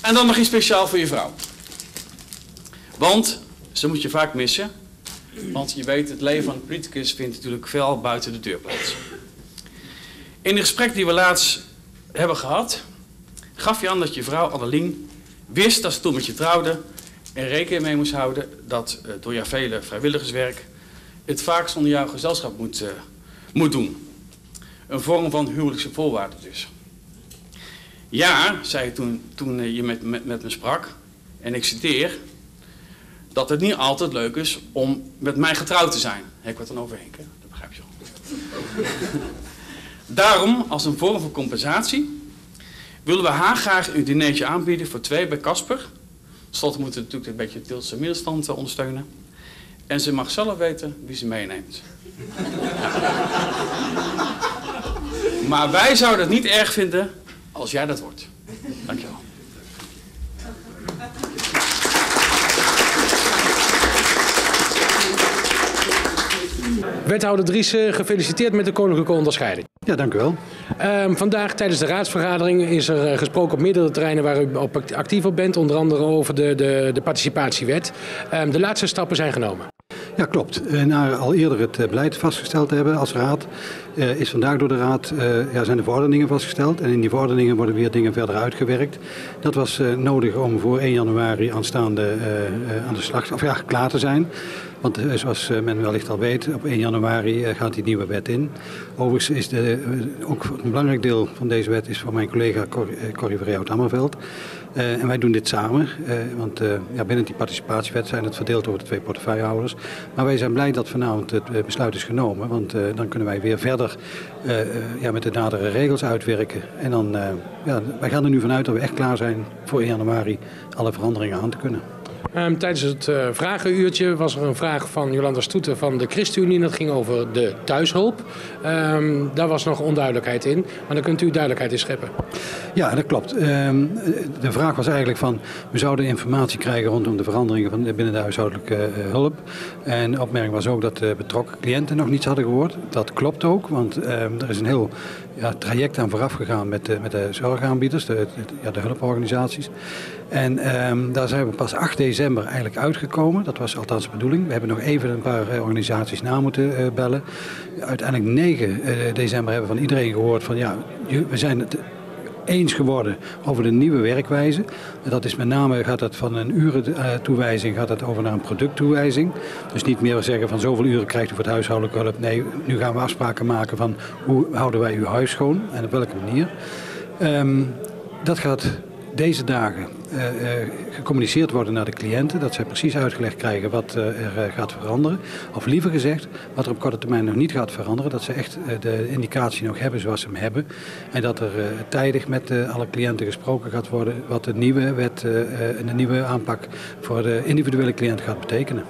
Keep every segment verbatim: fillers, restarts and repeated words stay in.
En dan nog iets speciaal voor je vrouw. Want ze moet je vaak missen. Want je weet, het leven van een politicus vindt natuurlijk veel buiten de deur plaats. In een gesprek die we laatst hebben gehad, gaf je aan dat je vrouw Adeline wist dat ze toen met je trouwde en rekening mee moest houden dat uh, door jouw vele vrijwilligerswerk het vaak zonder jouw gezelschap moet, uh, moet doen. Een vorm van huwelijkse voorwaarden dus. Ja, zei je toen, toen uh, je met, met, met me sprak, en ik citeer, dat het niet altijd leuk is om met mij getrouwd te zijn. Heb ik wat dan over Henk, hè? Dat begrijp je wel. Daarom, als een vorm van compensatie, willen we haar graag een dinertje aanbieden voor twee bij Casper. Slot moeten we natuurlijk een beetje de Tilse middenstand ondersteunen. En ze mag zelf weten wie ze meeneemt. Maar wij zouden het niet erg vinden als jij dat wordt. Dankjewel. Wethouder Driessen, gefeliciteerd met de koninklijke onderscheiding. Ja, dank u wel. Um, vandaag tijdens de raadsvergadering is er uh, gesproken op meerdere terreinen waar u op actief op bent. Onder andere over de, de, de participatiewet. Um, de laatste stappen zijn genomen. Ja, klopt. Na al eerder het beleid vastgesteld te hebben als raad, uh, is vandaag door de raad, uh, ja, zijn de verordeningen vastgesteld. En in die verordeningen worden weer dingen verder uitgewerkt. Dat was uh, nodig om voor één januari aanstaande uh, uh, aan de slag, of ja, klaar te zijn. Want uh, zoals men wellicht al weet, op één januari uh, gaat die nieuwe wet in. Overigens is de, uh, ook een belangrijk deel van deze wet is van mijn collega Cor, uh, Corrie Verheeuwen-Hammerveld. Uh, en wij doen dit samen, uh, want uh, ja, binnen die participatiewet zijn het verdeeld over de twee portefeuillehouders. Maar wij zijn blij dat vanavond het uh, besluit is genomen, want uh, dan kunnen wij weer verder uh, uh, ja, met de nadere regels uitwerken. En dan, uh, ja, wij gaan er nu vanuit dat we echt klaar zijn voor één januari alle veranderingen aan te kunnen. Um, tijdens het uh, vragenuurtje was er een vraag van Jolanda Stoeten van de ChristenUnie. Dat ging over de thuishulp. Um, daar was nog onduidelijkheid in. Maar dan kunt u duidelijkheid in scheppen. Ja, dat klopt. Um, de vraag was eigenlijk van, we zouden informatie krijgen rondom de veranderingen van binnen de huishoudelijke uh, hulp. En de opmerking was ook dat de betrokken cliënten nog niets hadden gehoord. Dat klopt ook, want um, er is een heel ja, traject aan vooraf gegaan met de, met de zorgaanbieders, de, de, ja, de hulporganisaties. En um, daar zijn we pas acht december eigenlijk uitgekomen. Dat was althans de bedoeling. We hebben nog even een paar uh, organisaties na moeten uh, bellen. Uiteindelijk negen december hebben we van iedereen gehoord van ja, we zijn het eens geworden over de nieuwe werkwijze. Dat is met name, gaat dat van een urentoewijzing gaat dat over naar een producttoewijzing. Dus niet meer zeggen van zoveel uren krijgt u voor het huishoudelijke hulp. Nee, nu gaan we afspraken maken van hoe houden wij uw huis schoon en op welke manier. Um, dat gaat deze dagen uh, uh, gecommuniceerd worden naar de cliënten. Dat zij precies uitgelegd krijgen wat uh, er uh, gaat veranderen. Of liever gezegd, wat er op korte termijn nog niet gaat veranderen. Dat ze echt uh, de indicatie nog hebben zoals ze hem hebben. En dat er uh, tijdig met uh, alle cliënten gesproken gaat worden wat de nieuwe wet uh, uh, en de nieuwe aanpak voor de individuele cliënt gaat betekenen.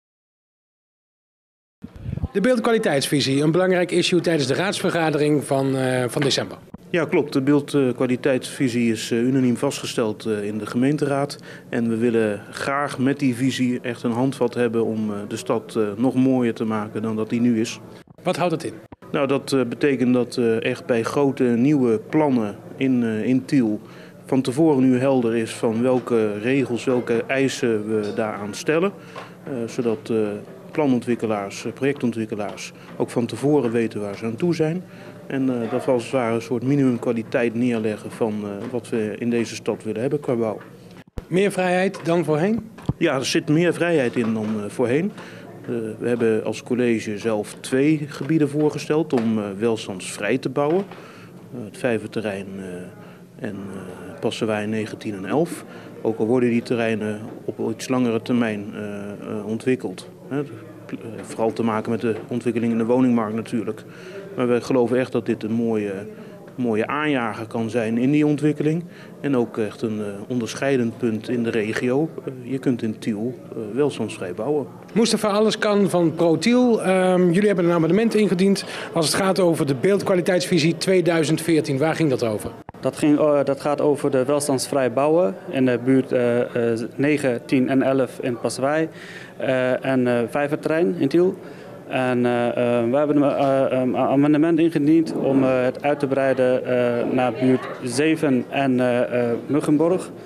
De beeldkwaliteitsvisie, een belangrijk issue tijdens de raadsvergadering van, uh, van december. Ja, klopt. De beeldkwaliteitsvisie is uh, unaniem vastgesteld uh, in de gemeenteraad. En we willen graag met die visie echt een handvat hebben om uh, de stad uh, nog mooier te maken dan dat die nu is. Wat houdt het in? Nou, dat uh, betekent dat uh, echt bij grote nieuwe plannen in, uh, in Tiel van tevoren nu helder is van welke regels, welke eisen we daaraan stellen. Uh, zodat uh, planontwikkelaars, projectontwikkelaars ook van tevoren weten waar ze aan toe zijn. En uh, dat we als het ware een soort minimumkwaliteit neerleggen van uh, wat we in deze stad willen hebben qua bouw. Meer vrijheid dan voorheen? Ja, er zit meer vrijheid in dan uh, voorheen. Uh, we hebben als college zelf twee gebieden voorgesteld om uh, welstandsvrij te bouwen. Uh, het Vijverterrein uh, en uh, Passewij negentien en elf. Ook al worden die terreinen op iets langere termijn uh, uh, ontwikkeld. Hè. Vooral te maken met de ontwikkeling in de woningmarkt natuurlijk. Maar we geloven echt dat dit een mooie, mooie aanjager kan zijn in die ontwikkeling. En ook echt een uh, onderscheidend punt in de regio. Uh, je kunt in Tiel uh, welstandsvrij bouwen. Mustafa Alleskan van ProTiel. Um, jullie hebben een amendement ingediend als het gaat over de beeldkwaliteitsvisie tweeduizend veertien. Waar ging dat over? Dat, ging, uh, dat gaat over de welstandsvrij bouwen in de buurt uh, uh, negen, tien en elf in Passewij uh, en uh, Vijverterrein in Tiel. En uh, uh, we hebben een uh, amendement ingediend om uh, het uit te breiden uh, naar buurt zeven en uh, uh, Muggenborg.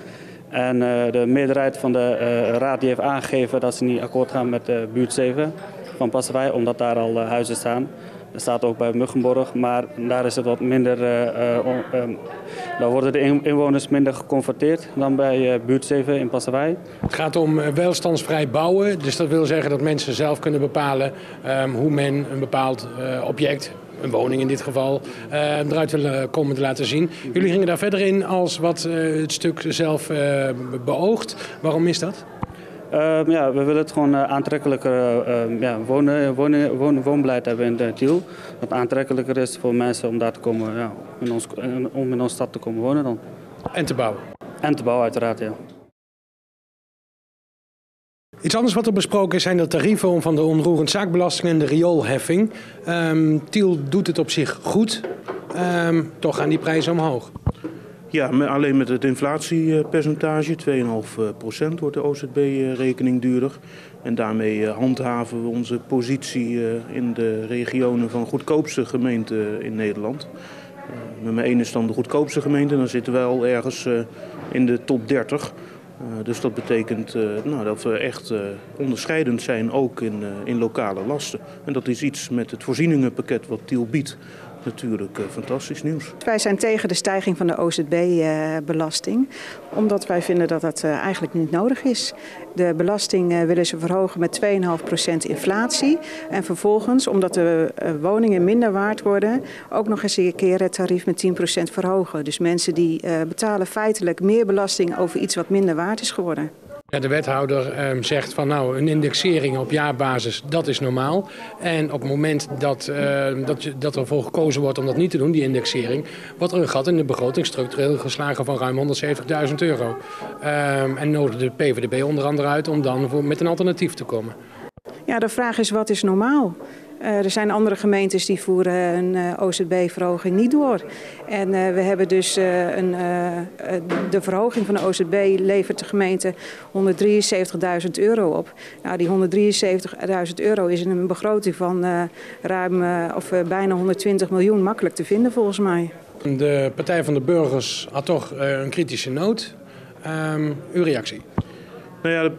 En uh, de meerderheid van de uh, raad die heeft aangegeven dat ze niet akkoord gaan met uh, buurt zeven van Passewaaij, omdat daar al uh, huizen staan. Dat staat ook bij Muggenborg, maar daar is het wat minder, uh, uh, um, daar worden de inwoners minder geconfronteerd dan bij uh, buurt zeven in Passewaaij. Het gaat om uh, welstandsvrij bouwen, dus dat wil zeggen dat mensen zelf kunnen bepalen um, hoe men een bepaald uh, object, een woning in dit geval, uh, eruit willen komen te laten zien. Jullie gingen daar verder in als wat uh, het stuk zelf uh, beoogt. Waarom is dat? Uh, ja, we willen het gewoon uh, aantrekkelijker uh, ja, wonen, wonen, wonen, woonbeleid hebben in de Tiel. Dat aantrekkelijker is voor mensen om daar te komen, ja, in ons, om in onze stad te komen wonen dan. En te bouwen. En te bouwen uiteraard, ja. Iets anders wat er besproken is zijn de tarieven van de onroerend zaakbelasting en de rioolheffing. Um, Tiel doet het op zich goed, um, toch gaan die prijzen omhoog. Ja, alleen met het inflatiepercentage, twee komma vijf procent, wordt de O Z B-rekening duurder. En daarmee handhaven we onze positie in de regionen van goedkoopste gemeenten in Nederland. Nummer één is dan de goedkoopste gemeente, dan zitten wij al ergens in de top dertig. Dus dat betekent nou, dat we echt onderscheidend zijn ook in, in lokale lasten. En dat is iets met het voorzieningenpakket wat Tiel biedt. Natuurlijk uh, fantastisch nieuws. Wij zijn tegen de stijging van de O Z B-belasting, uh, omdat wij vinden dat dat uh, eigenlijk niet nodig is. De belasting uh, willen ze verhogen met twee komma vijf procent inflatie. En vervolgens, omdat de uh, woningen minder waard worden, ook nog eens een keer het tarief met tien procent verhogen. Dus mensen die uh, betalen feitelijk meer belasting over iets wat minder waard is geworden. Ja, de wethouder um, zegt van nou een indexering op jaarbasis, dat is normaal. En op het moment dat, uh, dat, je, dat er voor gekozen wordt om dat niet te doen, die indexering, wordt er een gat in de begroting structureel geslagen van ruim honderdzeventigduizend euro. Um, en nodigt de P V D B onder andere uit om dan voor, met een alternatief te komen. Ja, de vraag is wat is normaal? Uh, er zijn andere gemeentes die voeren een uh, O Z B-verhoging niet door. En uh, we hebben dus uh, een, uh, de verhoging van de O Z B levert de gemeente honderddrieënzeventigduizend euro op. Nou, die honderddrieënzeventigduizend euro is in een begroting van uh, ruim uh, of uh, bijna honderdtwintig miljoen makkelijk te vinden volgens mij. De Partij van de Burgers had toch uh, een kritische noot. Um, uw reactie? Nou ja, de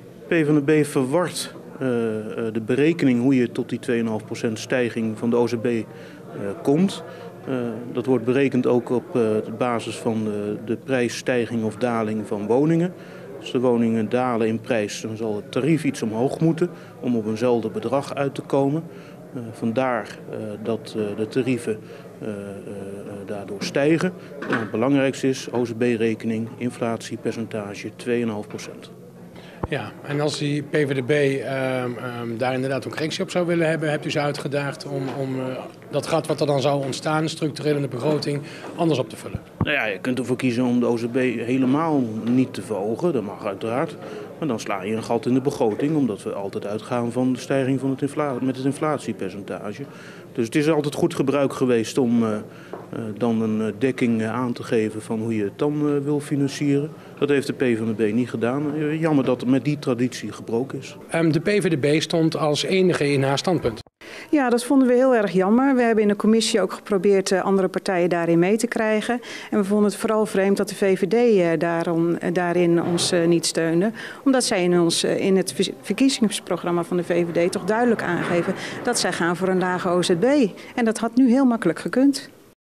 P van de B verwart Uh, de berekening hoe je tot die twee komma vijf procent stijging van de O Z B uh, komt. Uh, dat wordt berekend ook op uh, de basis van de, de prijsstijging of daling van woningen. Als de woningen dalen in prijs, dan zal het tarief iets omhoog moeten om op eenzelfde bedrag uit te komen. Uh, vandaar uh, dat uh, de tarieven uh, uh, daardoor stijgen. En het belangrijkste is O Z B-rekening, inflatiepercentage twee komma vijf procent. Ja, en als die P V D B um, um, daar inderdaad een correctie op zou willen hebben, hebt u ze uitgedaagd om, om uh, dat gat wat er dan zou ontstaan, structureel in de begroting, anders op te vullen? Nou ja, je kunt ervoor kiezen om de O Z B helemaal niet te verhogen, dat mag uiteraard. Maar dan sla je een gat in de begroting, omdat we altijd uitgaan van de stijging van het infla- met het inflatiepercentage. Dus het is altijd goed gebruik geweest om uh, uh, dan een uh, dekking uh, aan te geven van hoe je het dan uh, wil financieren. Dat heeft de P van de B niet gedaan. Uh, jammer dat het met die traditie gebroken is. Um, de P V D B stond als enige in haar standpunt. Ja, dat vonden we heel erg jammer. We hebben in de commissie ook geprobeerd uh, andere partijen daarin mee te krijgen. En we vonden het vooral vreemd dat de V V D uh, daarom, uh, daarin ons uh, niet steunde. Omdat zij in, ons, uh, in het verkiezingsprogramma van de V V D toch duidelijk aangeven dat zij gaan voor een lage O Z B. En dat had nu heel makkelijk gekund.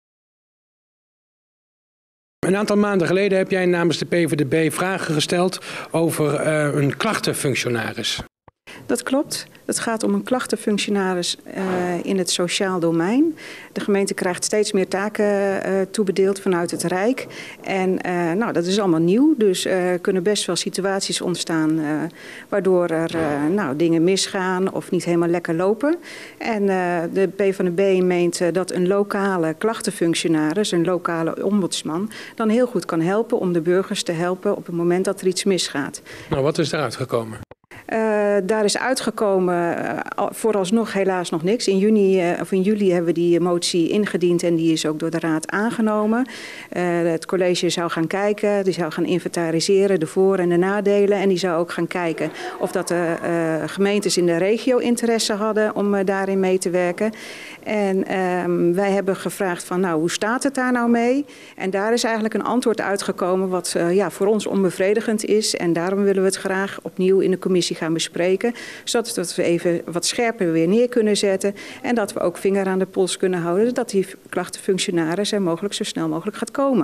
Een aantal maanden geleden heb jij namens de P V D B vragen gesteld over uh, een klachtenfunctionaris. Dat klopt. Het gaat om een klachtenfunctionaris uh, in het sociaal domein. De gemeente krijgt steeds meer taken uh, toebedeeld vanuit het Rijk. En uh, nou, dat is allemaal nieuw. Dus er uh, kunnen best wel situaties ontstaan uh, waardoor er uh, nou, dingen misgaan of niet helemaal lekker lopen. En uh, de P van de B meent uh, dat een lokale klachtenfunctionaris, een lokale ombudsman, dan heel goed kan helpen om de burgers te helpen op het moment dat er iets misgaat. Nou, wat is eruit gekomen? Uh, daar is uitgekomen, uh, vooralsnog helaas nog niks. In juni uh, of in juli hebben we die motie ingediend en die is ook door de Raad aangenomen. Uh, het college zou gaan kijken, die zou gaan inventariseren de voor- en de nadelen. En die zou ook gaan kijken of dat de uh, gemeentes in de regio interesse hadden om uh, daarin mee te werken. En uh, wij hebben gevraagd van nou, hoe staat het daar nou mee? En daar is eigenlijk een antwoord uitgekomen wat uh, ja, voor ons onbevredigend is. En daarom willen we het graag opnieuw in de commissie gaan bespreken. Zodat we even wat scherper weer neer kunnen zetten. En dat we ook vinger aan de pols kunnen houden. Dat die klachtenfunctionaris er mogelijk zo snel mogelijk gaat komen.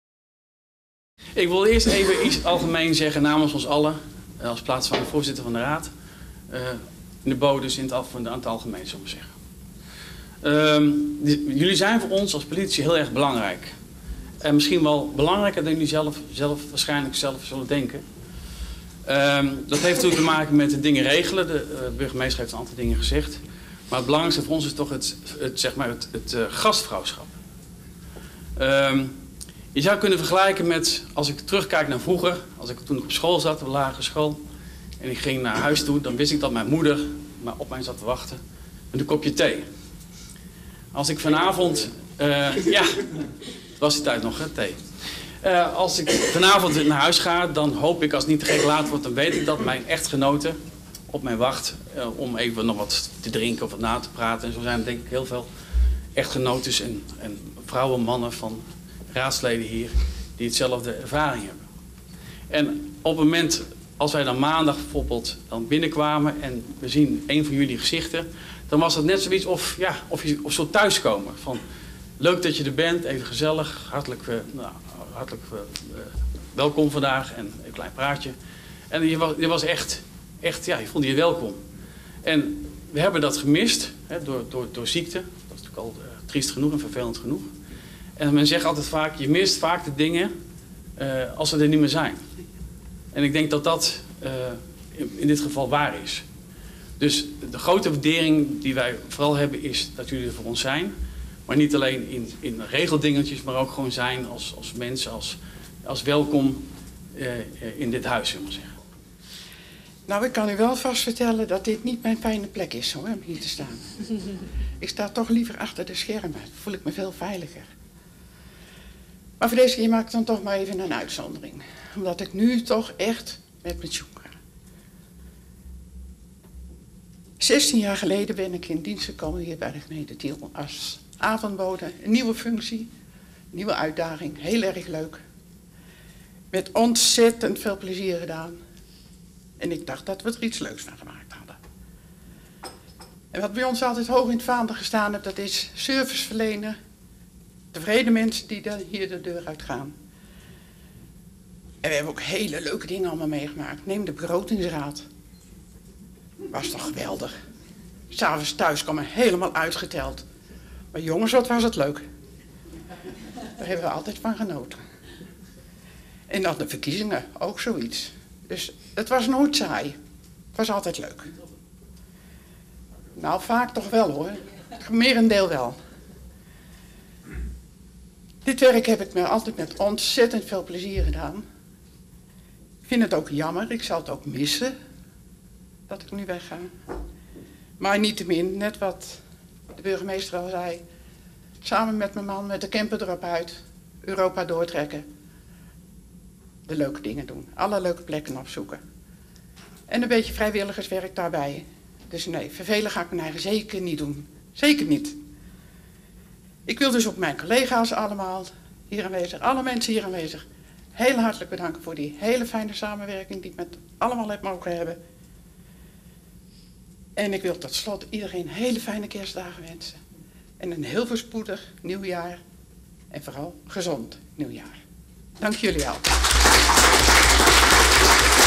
Ik wil eerst even iets algemeen zeggen namens ons allen. Als plaats van de voorzitter van de Raad. Uh, in de bodus in het, in het algemeen, zullen we zeggen. Um, die, jullie zijn voor ons als politici heel erg belangrijk. En misschien wel belangrijker dan jullie zelf, zelf waarschijnlijk zelf zullen denken. Um, dat heeft natuurlijk te maken met de dingen regelen. De uh, burgemeester heeft een aantal dingen gezegd. Maar het belangrijkste voor ons is toch het, het, zeg maar het, het uh, gastvrouwschap. Um, je zou kunnen vergelijken met, als ik terugkijk naar vroeger, als ik toen op school zat, op de lagere school, en ik ging naar huis toe, dan wist ik dat mijn moeder op mij zat te wachten met een kopje thee. Als ik vanavond, uh, ja, dat was die tijd nog, hè, thee. Uh, als ik vanavond naar huis ga, dan hoop ik, als het niet te gek laat wordt, dan weet ik dat mijn echtgenote op mij wacht uh, om even nog wat te drinken of wat na te praten. En zo zijn er denk ik heel veel echtgenotes en, en vrouwen, mannen van raadsleden hier die hetzelfde ervaring hebben. En op het moment, als wij dan maandag bijvoorbeeld dan binnenkwamen en we zien een van jullie gezichten, dan was dat net zoiets of, ja, of je of zo thuiskomen. Van, leuk dat je er bent, even gezellig, hartelijk, uh, nou, hartelijk uh, welkom vandaag en een klein praatje. En je was, je was echt, echt, ja, je voelde je welkom. En we hebben dat gemist, hè, door, door, door ziekte. Dat is natuurlijk al uh, triest genoeg en vervelend genoeg. En men zegt altijd vaak, je mist vaak de dingen uh, als ze er niet meer zijn. En ik denk dat dat uh, in, in dit geval waar is. Dus de grote waardering die wij vooral hebben is dat jullie er voor ons zijn. Maar niet alleen in, in regeldingetjes, maar ook gewoon zijn als, als mensen, als, als welkom uh, in dit huis, zullen we zeggen. Nou, ik kan u wel vast vertellen dat dit niet mijn fijne plek is, hoor, om hier te staan. Ik sta toch liever achter de schermen, dan voel ik me veel veiliger. Maar voor deze keer maak ik dan toch maar even een uitzondering. Omdat ik nu toch echt met pensioen ga. zestien jaar geleden ben ik in dienst gekomen hier bij de gemeente Tiel als avondbode. Een nieuwe functie, nieuwe uitdaging, heel erg leuk. Met ontzettend veel plezier gedaan. En ik dacht dat we er iets leuks van gemaakt hadden. En wat bij ons altijd hoog in het vaandel gestaan heeft, dat is service verlenen. Tevreden mensen die de, hier de deur uit gaan. En we hebben ook hele leuke dingen allemaal meegemaakt. Neem de begrotingsraad. Was toch geweldig. 'S Avonds thuis kwam er helemaal uitgeteld. Maar jongens, wat was het leuk. Daar hebben we altijd van genoten. En dan de verkiezingen, ook zoiets. Dus het was nooit saai. Het was altijd leuk. Nou, vaak toch wel hoor. Merendeel wel. Dit werk heb ik me altijd met ontzettend veel plezier gedaan. Ik vind het ook jammer, ik zal het ook missen. Dat ik nu wegga. Maar niettemin, net wat de burgemeester al zei. Samen met mijn man met de camper erop uit. Europa doortrekken. De leuke dingen doen. Alle leuke plekken opzoeken. En een beetje vrijwilligerswerk daarbij. Dus nee, vervelen ga ik mijn eigen zeker niet doen. Zeker niet. Ik wil dus ook mijn collega's allemaal hier aanwezig, alle mensen hier aanwezig, heel hartelijk bedanken voor die hele fijne samenwerking die ik met allemaal heb mogen hebben. En ik wil tot slot iedereen hele fijne kerstdagen wensen. En een heel voorspoedig nieuwjaar. En vooral gezond nieuwjaar. Dank jullie wel.